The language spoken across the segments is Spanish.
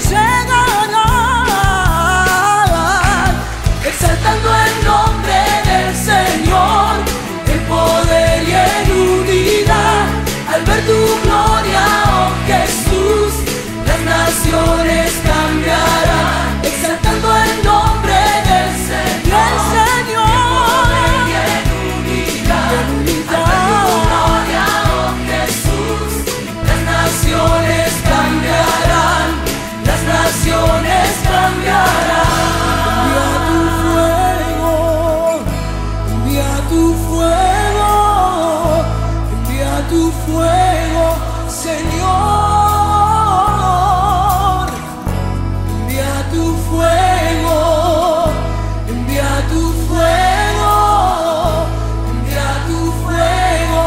llegarán, exaltando el nombre del Señor, en poder y en unidad. Al ver tu gloria, oh Jesús, las naciones cambiarán, exaltando el nombre del Señor, en poder y en unidad. Al ver tu gloria, oh Jesús, las naciones cambiarán, las naciones cambiarán. Envía tu fuego, envía tu fuego, Señor. Envía tu fuego, envía tu fuego, envía tu fuego,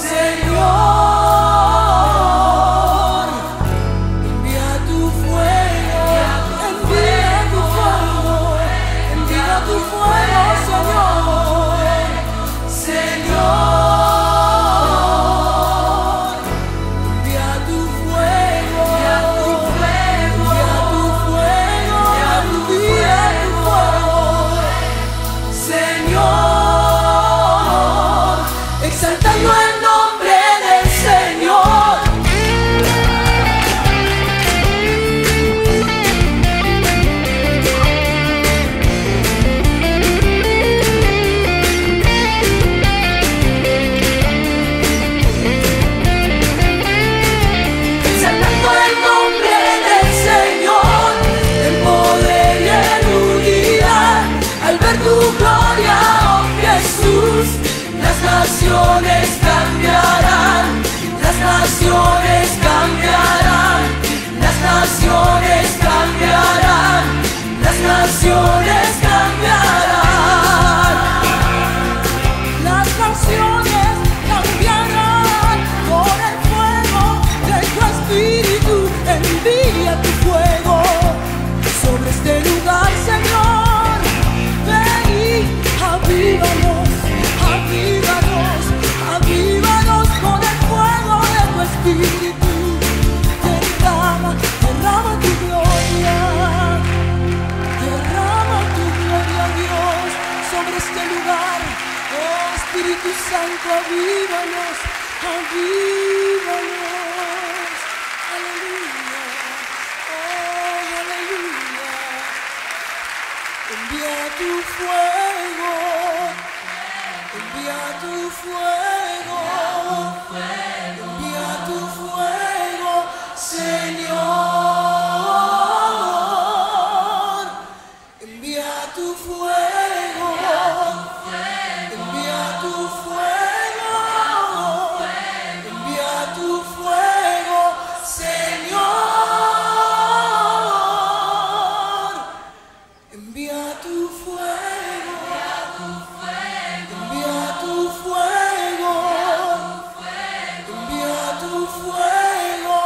Señor. Envía tu fuego, envía tu fuego, envía tu fuego, Señor. Señor, envía tu fuego, envía tu fuego, envía tu fuego, Señor, exaltando el nombre del Señor. Exaltando el nombre del Señor, en poder y en unidad. Al ver tu gloria, oh Jesús, las naciones cambiarán, las naciones cambiarán, las naciones cambiarán, las naciones cambiarán. Las naciones cambiarán por el fuego de tu espíritu. Envía tu fuego sobre este lugar, Señor. Ven y avívanos, avívanos, avívanos con el fuego de tu espíritu. Derrama, derrama tu gloria, Dios, sobre este lugar. Oh Espíritu Santo, avívanos, avívanos. Aleluya, oh aleluya. Envía tu fuego, envía tu fuego, envía tu fuego, Señor. Envía tu fuego, envía tu fuego, envía tu fuego, Señor. Envía tu fuego, envía tu fuego, envía tu fuego,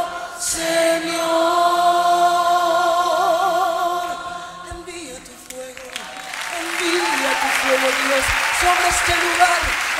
Señor. Envía tu fuego, Dios, sobre este lugar.